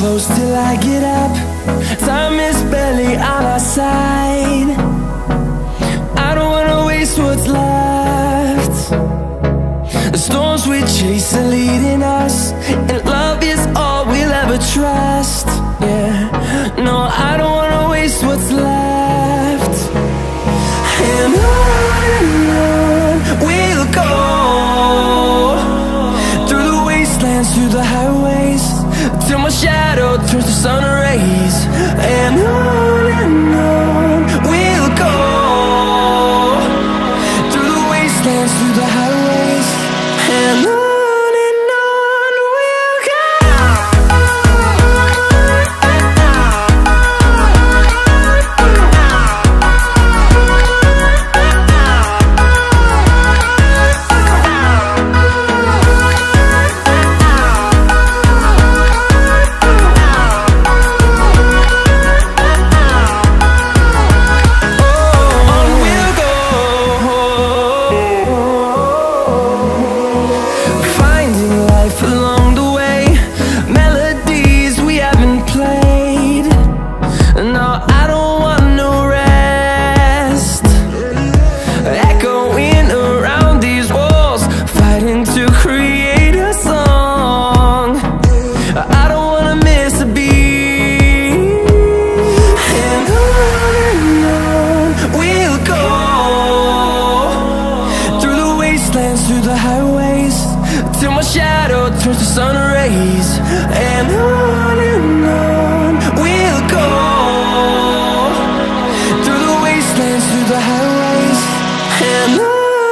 close till I get up. Time is barely on our side. I don't wanna waste what's left. The storms we chase are leading us, and love is all we'll ever trust. Yeah, no, I don't wanna waste what's left. And on we'll go, through the wastelands, through the highways, till my shadow turns to sun rays. And on we'll go, through the wastelands, through the highways, and on we'll go. Through the highways, till my shadow turns to sun rays. And on we'll go, through the wastelands, through the highways, and on we'll go.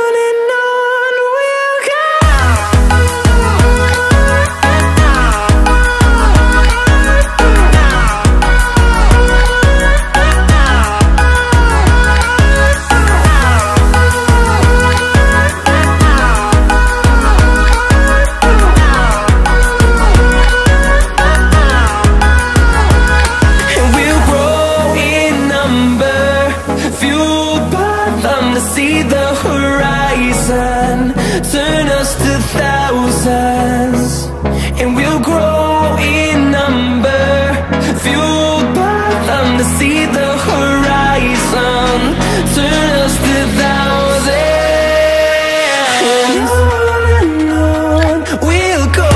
See the horizon, turn us to thousands, and we'll grow in number, fueled by them. To see the horizon, turn us to thousands, and on we'll go,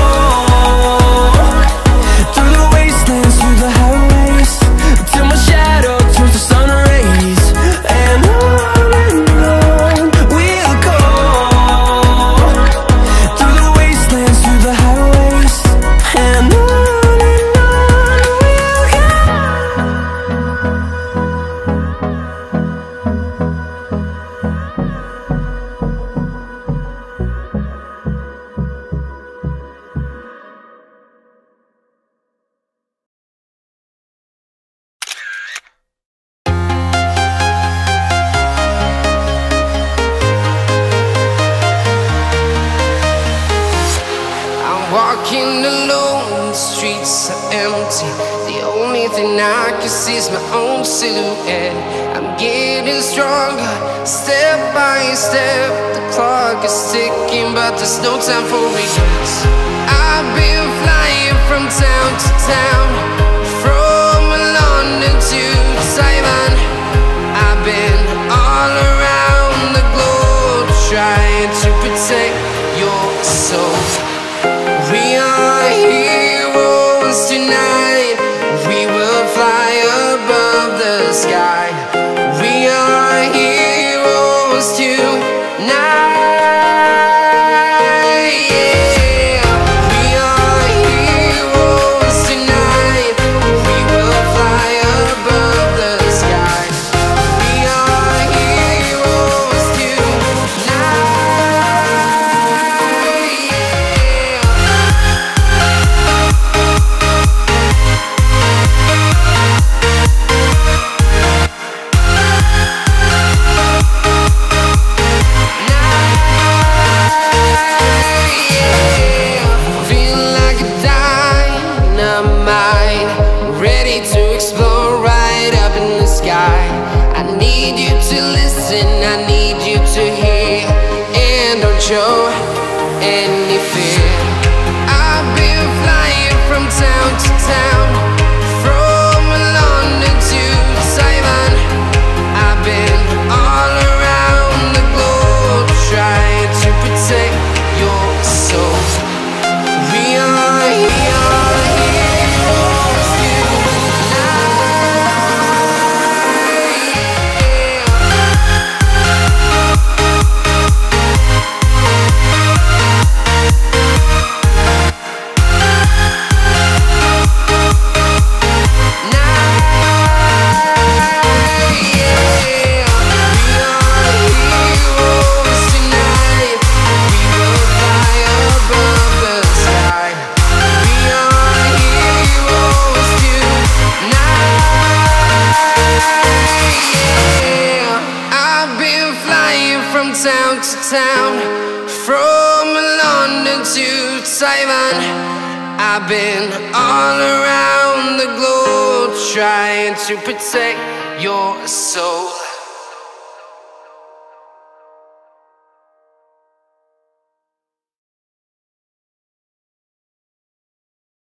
through the wastelands, through the highways, till my shadow turns to sun rays. And walking alone, the streets are empty. The only thing I can see is my own silhouette. I'm getting stronger, step by step. The clock is ticking, but there's no time for regrets. I've been flying from town to town, from London to Taiwan. I've been all around the globe, trying to protect your soul. We are heroes tonight. We will fly above the sky. We are heroes tonight. Yeah. We are heroes tonight. from town to town, from London to Taiwan. I've been all around the globe trying to protect your soul.